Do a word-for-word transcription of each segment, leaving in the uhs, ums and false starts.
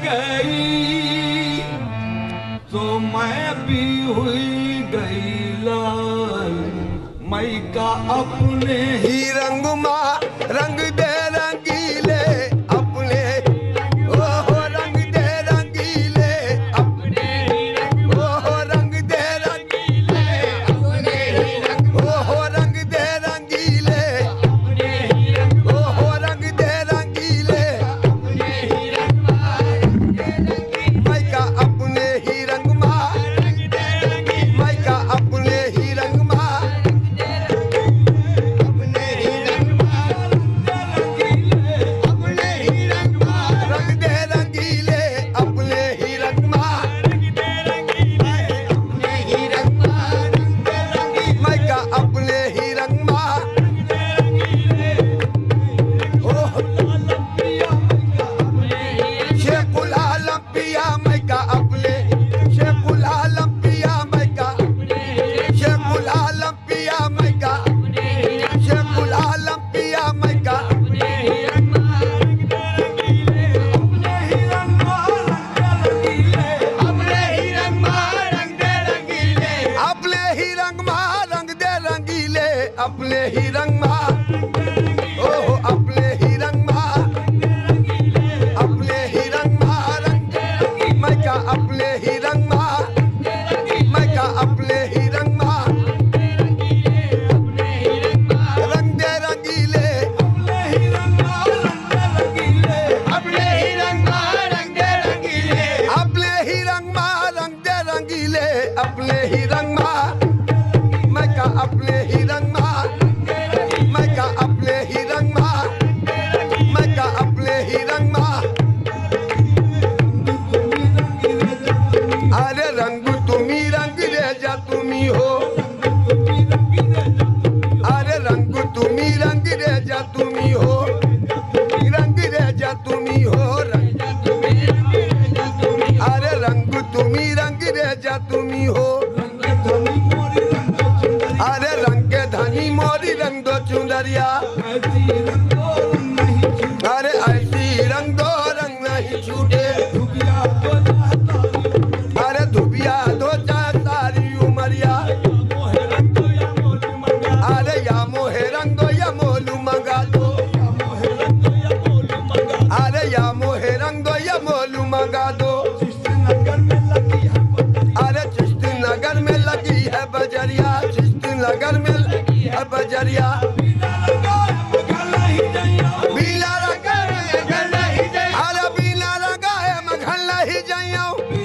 गई तो मैं भी हुई गई लाल। मई का अपने ही रंग माँ रंग दे रंगीले अपने, ओहो रंग दे रंगीले अपने ही रंग, ओहो रंग दे रंगीले अपने ही रंग, ओहो रंग दे रंगीले अपने ही रंग, ओहो रंग दे रंगीले अपने ही रंग माँ, मई का अपने ही रंग माँ रंग दे रंगीले, मई का अपने ही रंग माँ अपने ही रंग माँ, ओहो अपने ही रंग माँ, अपने ही रंग माँ रंग, मैं का अपने ही रंग माँ, मैं का अपने ही रंग माँ, रंग दे रंगीले, अपने ही रंग माँ रंग दे रंगीले, अपने ही रंग माँ रंग दे रंगीले, अपने ही रंग माँ रंग दे रंगीले, अपने ही रंग माँ मैं का अपने ही रंग माँ, मैं का अपने ही रंग माँ, मैं का अपने ही रंग माँ। अरे रंग तुम्ही रंग रेजा तुम्ही हो, अरे रंग तुम्ही रंग रेजा तुम्ही हो, रंग रेजा तुम्ही हो, अरे रंग तुम्ही रंग रेजा तुम्ही हो, अरे रंग के धनी मोरी रंग दो चुंदरिया, अरे ऐसी रंग दो रंग नहीं छूटे, अरे धुबिया दो चार सारी उमरिया, अरे या मोहे रंग दो या मोलू मंगा दो, अरे या मोहे रंग दो या मोलू मंगा दो, अरे चिश्ती नगर में लगी है बजरिया, चिश्ती नगर में लगी है बजरिया, बीला लगा अरे बीला लगा है मघल नहीं जाइयो,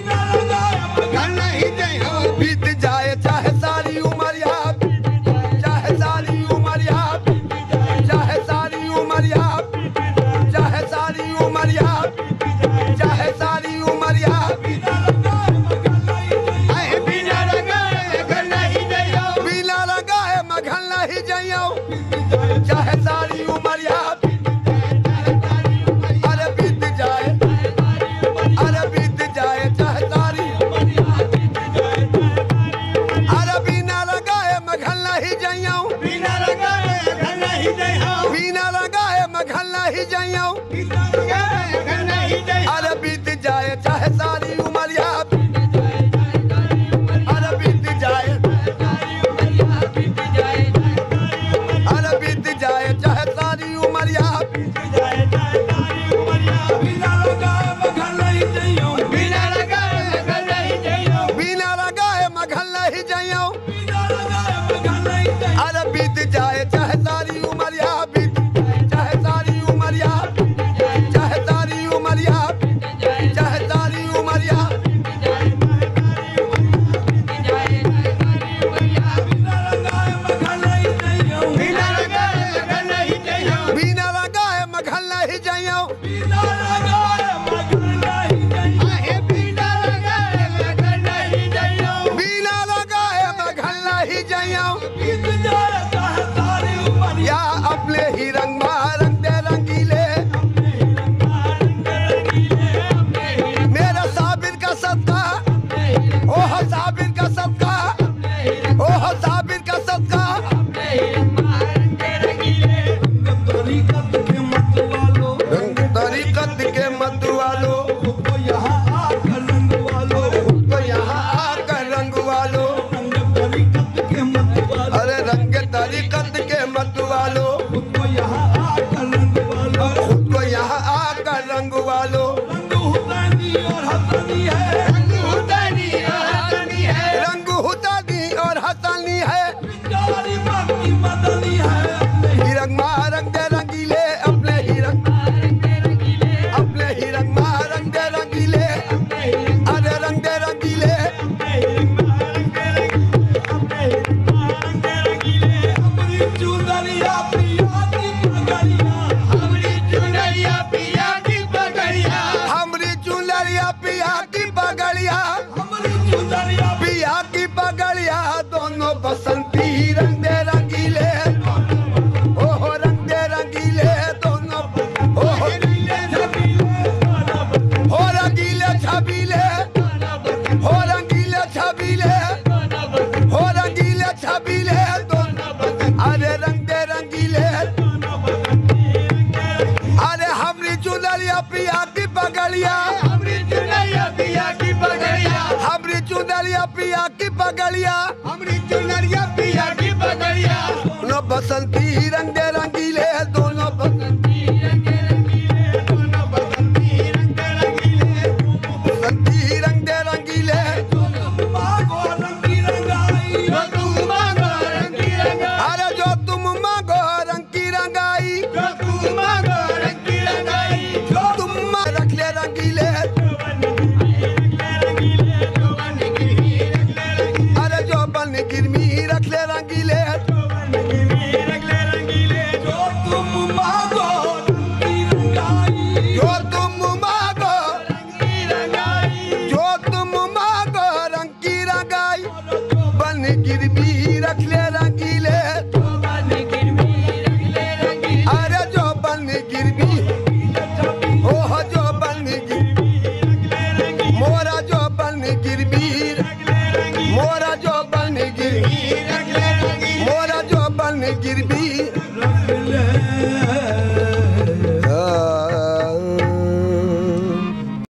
बीत जाए चाहे सारी उमरिया, चाहे सारी उमरिया, चाहे सारी उमरिया, चाहे सारी उमरिया, चाहे सारी उमरिया, बीला लगा है मघल नहीं जाइयो। पगड़िया हमरी चुनरिया पिया की पगड़िया हमरी चुनरिया पिया की पगड़िया हमरी चुनरिया पिया की पगड़िया न बसंती रंग